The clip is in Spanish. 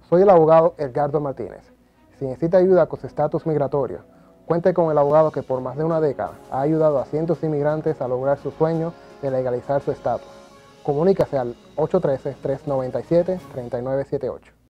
Soy el abogado Edgardo Martínez. Si necesita ayuda con su estatus migratorio, cuente con el abogado que por más de una década ha ayudado a cientos de inmigrantes a lograr su sueño de legalizar su estatus. Comuníquese al 813-397-3978.